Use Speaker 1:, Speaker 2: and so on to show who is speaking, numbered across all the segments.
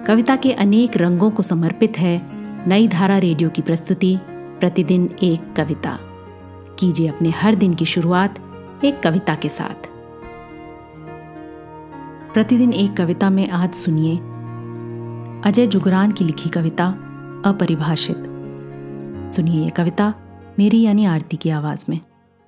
Speaker 1: कविता के अनेक रंगों को समर्पित है नई धारा रेडियो की प्रस्तुति प्रतिदिन एक कविता। कीजिए अपने हर दिन की शुरुआत एक कविता के साथ। प्रतिदिन एक कविता में आज सुनिए अजय जुगरान की लिखी कविता अपरिभाषित। सुनिए ये कविता मेरी यानी आरती की आवाज में।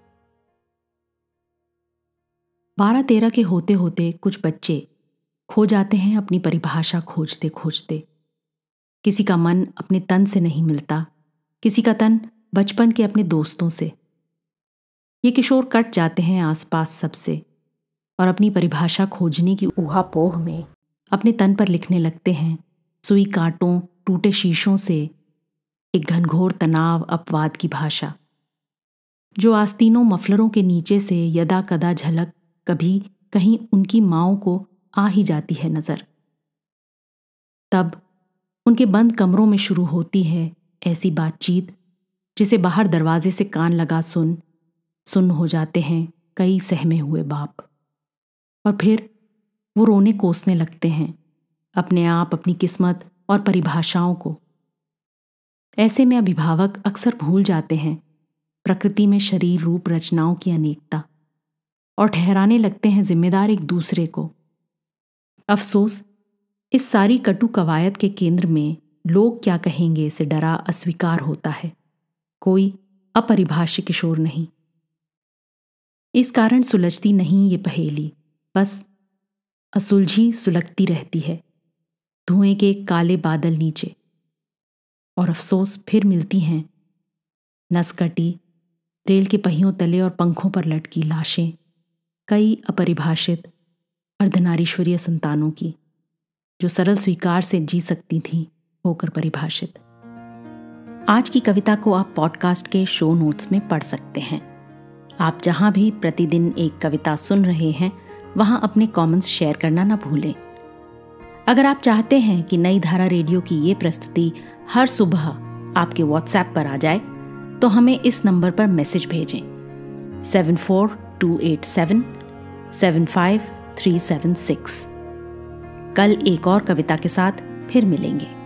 Speaker 1: 12-13 के होते होते कुछ बच्चे खो जाते हैं अपनी परिभाषा खोजते खोजते। किसी का मन अपने तन से नहीं मिलता, किसी का तन बचपन के अपने दोस्तों से। ये किशोर कट जाते हैं आसपास सबसे और अपनी परिभाषा खोजने की ऊहापोह में अपने तन पर लिखने लगते हैं सुई कांटों टूटे शीशों से एक घनघोर तनाव अपवाद की भाषा, जो आस्तीनों मफलरों के नीचे से यदा कदा झलक कभी कहीं उनकी माँओं को आ ही जाती है नजर। तब उनके बंद कमरों में शुरू होती है ऐसी बातचीत जिसे बाहर दरवाजे से कान लगा सुन हो जाते हैं कई सहमे हुए बाप। और फिर वो रोने कोसने लगते हैं अपने आप, अपनी किस्मत और परिभाषाओं को। ऐसे में अभिभावक अक्सर भूल जाते हैं प्रकृति में शरीर रूप रचनाओं की अनेकता और ठहराने लगते हैं जिम्मेदार एक दूसरे को। अफसोस, इस सारी कटु कवायद के केंद्र में लोग क्या कहेंगे से डरा अस्वीकार होता है कोई अपरिभाषित किशोर नहीं। इस कारण सुलझती नहीं ये पहेली, बस असुलझी सुलगती रहती है धुएं के काले बादल नीचे। और अफसोस फिर मिलती हैं नसकटी रेल के पहियों तले और पंखों पर लटकी लाशें कई अपरिभाषित अर्धनारीश्वरीय संतानों की, जो सरल स्वीकार से जी सकती थीं होकर परिभाषित। आज की कविता को आप पॉडकास्ट के शो नोट्स में पढ़ सकते हैं। आप जहां भी प्रतिदिन एक कविता सुन रहे हैं वहां अपने कमेंट्स शेयर करना ना भूलें। अगर आप चाहते हैं कि नई धारा रेडियो की ये प्रस्तुति हर सुबह आपके व्हाट्सएप पर आ जाए तो हमें इस नंबर पर मैसेज भेजें 7428775376। कल एक और कविता के साथ फिर मिलेंगे।